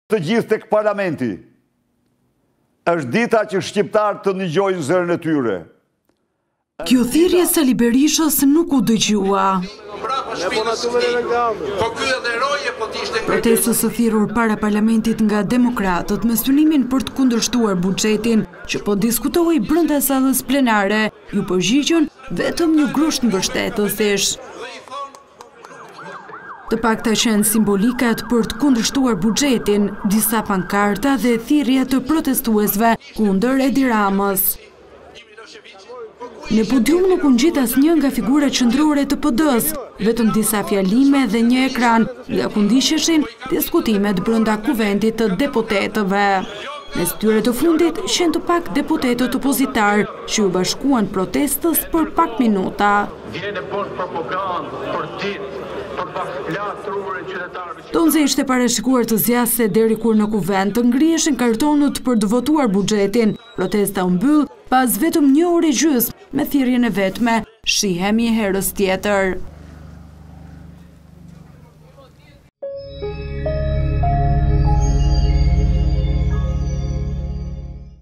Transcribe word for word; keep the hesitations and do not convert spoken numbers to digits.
Të gjithë tek parlamenti. Është dita që shqiptarët të ndëgjojnë zërin e tyre. Kjo thirrje Sali Berishës nuk u dëgjua. Protestës së thirrur para parlamentit nga demokratët me synimin për të kundërshtuar buxhetin që po diskutohej brenda sallës plenare, ju përgjigjen vetëm një grusht mbështetësish. Të pakta qenë simbolikat për të kundërshtuar buxhetin, disa pankarta dhe thirrje të protestuesve kundër Edi Ramës. Në podium nuk u ngjit asnjë nga figurat qendrore të P D-s, vetëm disa fjalime dhe një ekran nga ku ndiqeshin diskutimet brenda kuventit të deputetëve. Mes tyre të fundit qenë të pak deputetët opozitar që u bashkuan protestës për pak minuta. Tonze ishte parashikuar të zjasë deri kur në kuvent të ngriheshin kartonët për të votuar buxhetin. Protesta u mbyll pas vetëm një ore gjysmë me thirrjen e vetme "Shihemi herës tjetër".